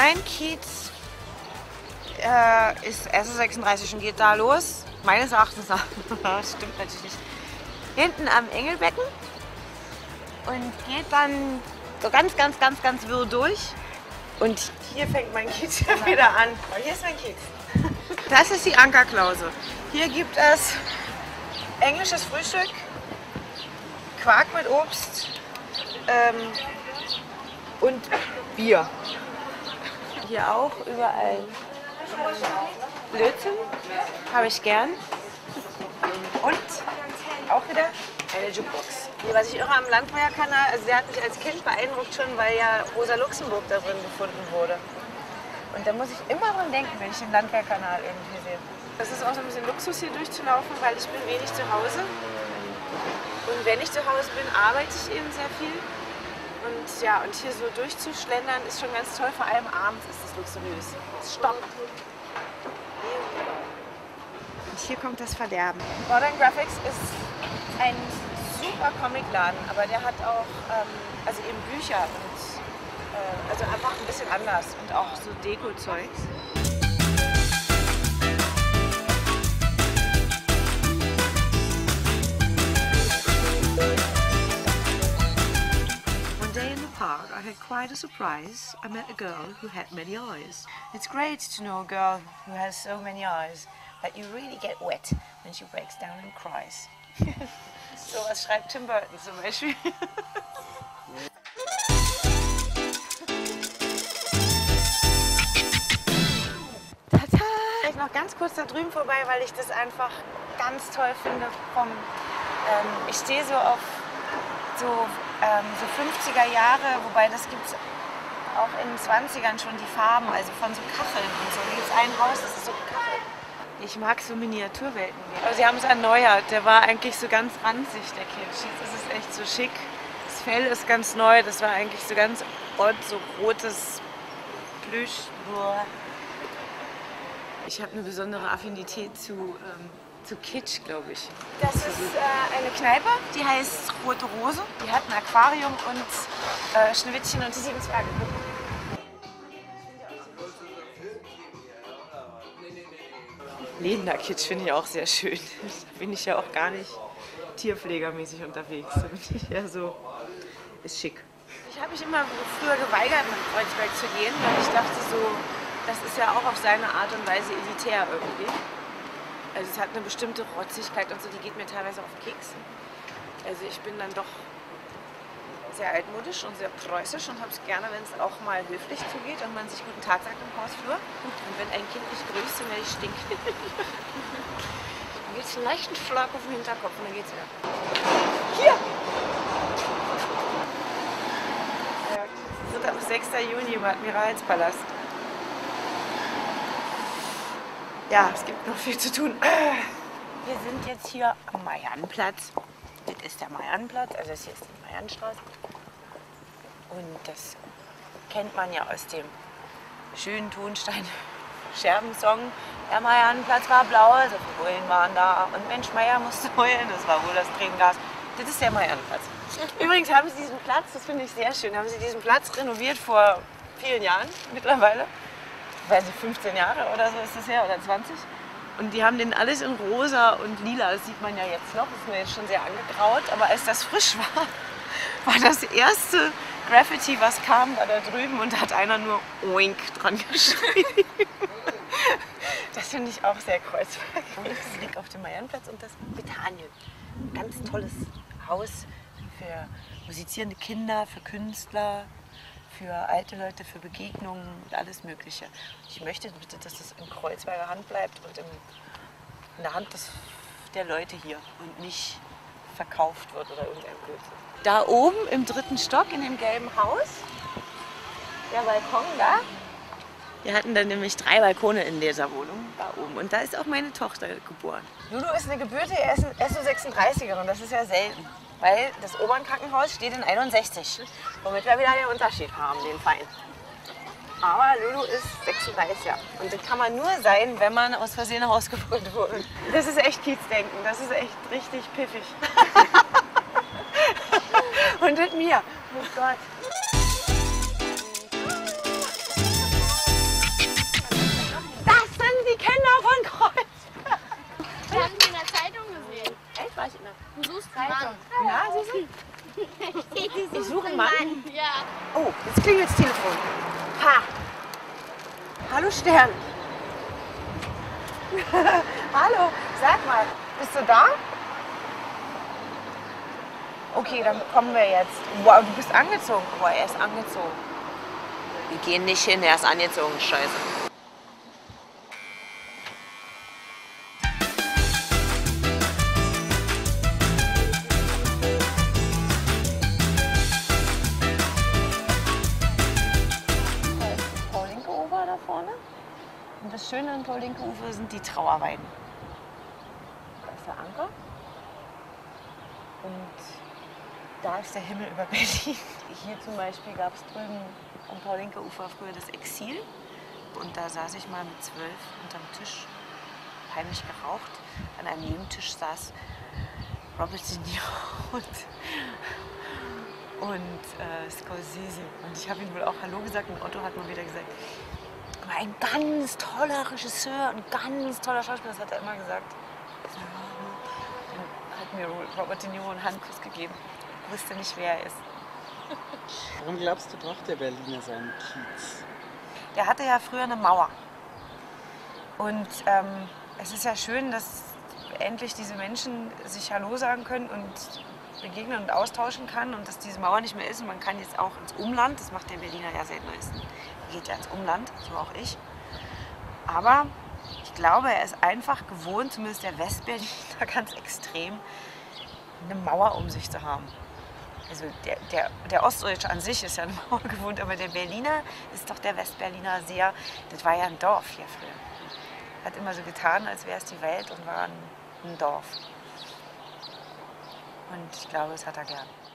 Mein Kiez ist SO36 und geht da los, meines Erachtens nach, stimmt natürlich nicht, hinten am Engelbecken und geht dann so ganz wirr durch. Und hier fängt mein Kiez wieder an. Oh, hier ist mein Kiez. Das ist die Ankerklause. Hier gibt es englisches Frühstück, Quark mit Obst und Bier. Hier auch überall Blödsinn, habe ich gern. Und auch wieder eine Jukebox. Was ich irre am Landwehrkanal, also der hat mich als Kind beeindruckt schon, weil ja Rosa Luxemburg da drin gefunden wurde. Und da muss ich immer dran denken, wenn ich den Landwehrkanal irgendwie sehe. Das ist auch so ein bisschen Luxus hier durchzulaufen, weil ich bin wenig zu Hause. Und wenn ich zu Hause bin, arbeite ich eben sehr viel. Und ja, und hier so durchzuschlendern ist schon ganz toll, vor allem abends ist es luxuriös. Stopp! Und hier kommt das Verderben. Modern Graphics ist ein super Comicladen, aber der hat auch also eben Bücher und also einfach ein bisschen anders und auch so Deko-Zeugs. One day in the park, I had quite a surprise. I met a girl who had many eyes. It's great to know a girl who has so many eyes that you really get wet when she breaks down and cries. So was schreibt Tim Burton zum Beispiel. Tata! Ich noch ganz kurz da drüben vorbei, weil ich das einfach ganz toll finde. Ich stehe so auf so 50er Jahre, wobei das gibt es auch in den 20ern schon die Farben, also von so Kacheln und so. Hier gibt es ein Haus, das ist so Kacheln. Ich mag so Miniaturwelten. Aber sie haben es erneuert. Der war eigentlich so ganz ranzig, der Kitsch. Jetzt ist es echt so schick. Das Fell ist ganz neu. Das war eigentlich so ganz odd, so rotes Plüsch. Ich habe eine besondere Affinität zu Kitsch, glaube ich. Das ist eine Kneipe, die heißt Rote Rose. Die hat ein Aquarium und Schneewittchen und die 7 Zwerge. Lebender Kitsch finde ich auch sehr schön. Da bin ich ja auch gar nicht tierpflegermäßig unterwegs. Da bin ich ja so, ist schick. Ich habe mich immer früher geweigert, nach Kreuzberg zu gehen, weil ich dachte so, das ist ja auch auf seine Art und Weise elitär irgendwie. Also es hat eine bestimmte Rotzigkeit und so, die geht mir teilweise auf den Keks. Also ich bin dann doch sehr altmodisch und sehr preußisch und habe es gerne, wenn es auch mal höflich zugeht und man sich guten Tag sagt im Hausflur. Und wenn ein Kind nicht grüßt, dann werde ich stinken. Dann gibt es einen leichten Schlag auf den Hinterkopf und dann geht's wieder. Hier! Ja, das wird am 6. Juni im Admiralspalast. Ja, es gibt noch viel zu tun. Wir sind jetzt hier am Mariannenplatz. Das ist der Mariannenplatz, also das hier ist die Mariannenstraße. Und das kennt man ja aus dem schönen Tonstein-Scherben-Song. Der Mariannenplatz war blau, also die Bullen waren da. Und Mensch, Meier musste heulen, das war wohl das Tränengas. Das ist der Mariannenplatz. Übrigens haben sie diesen Platz, das finde ich sehr schön, haben sie diesen Platz renoviert vor vielen Jahren mittlerweile. Ich weiß nicht, 15 Jahre oder so ist das her, oder 20. Und die haben den alles in rosa und lila, das sieht man ja jetzt noch, das ist mir jetzt schon sehr angegraut. Aber als das frisch war, war das erste Graffiti, was kam, war da drüben und da hat einer nur Oink dran geschrieben. Das finde ich auch sehr Kreuzberg. Das liegt auf dem Mariannenplatz und das Bethanien. Ein ganz tolles Haus für musizierende Kinder, für Künstler, für alte Leute, für Begegnungen und alles Mögliche. Ich möchte bitte, dass das in Kreuzberger Hand bleibt und in der Hand der Leute hier und nicht verkauft wird oder irgendein Blödsinn. Da oben im 3. Stock in dem gelben Haus, der Balkon da, wir hatten dann nämlich 3 Balkone in dieser Wohnung da oben und da ist auch meine Tochter geboren. Lulu ist eine gebürtige SO36er und das ist ja selten. Weil das Obernkrankenhaus steht in 61, womit wir wieder den Unterschied haben, den Fein. Aber Lulu ist 36 und das kann man nur sein, wenn man aus Versehen nach Hause geboren wurde. Das ist echt Kiezdenken, das ist echt richtig piffig. Und mit mir, oh Gott. Du suchst einen Mann. Na, Susi? Ich suche einen Mann. Ja. Oh, jetzt klingelt das Telefon. Ha! Hallo Stern. Hallo, sag mal, bist du da? Okay, dann kommen wir jetzt. Wow, du bist angezogen. Boah, er ist angezogen. Wir gehen nicht hin, er ist angezogen. Scheiße. Da ist das Paulinke-Ufer da vorne. Und das Schöne an Paulinke-Ufer sind die Trauerweiden. Da ist der Anker. Und da ist der Himmel über Berlin. Hier zum Beispiel gab es drüben am Paulinke-Ufer früher das Exil. Und da saß ich mal mit 12 unterm Tisch, heimlich geraucht. An einem Nebentisch saß Robert De Niro und Scorsese. Und ich habe ihm wohl auch Hallo gesagt und Otto hat mal wieder gesagt, aber ein ganz toller Regisseur und ganz toller Schauspieler, das hat er immer gesagt. Dann hat mir Robert De Niro einen Handkuss gegeben. Ich wusste nicht, wer er ist. Warum glaubst du, braucht der Berliner seinen Kiez? Der hatte ja früher eine Mauer. Und es ist ja schön, dass endlich diese Menschen sich Hallo sagen können und begegnen und austauschen kann und dass diese Mauer nicht mehr ist. Und man kann jetzt auch ins Umland, das macht der Berliner ja seit neuestem, er geht ja ins Umland, so auch ich. Aber ich glaube, er ist einfach gewohnt, zumindest der Westberliner ganz extrem, eine Mauer um sich zu haben. Also der Ostdeutsche an sich ist ja eine Mauer gewohnt, aber der Berliner ist doch der Westberliner sehr, das war ja ein Dorf hier früher. Hat immer so getan, als wäre es die Welt und war ein Dorf. Und ich glaube, das hat er gern.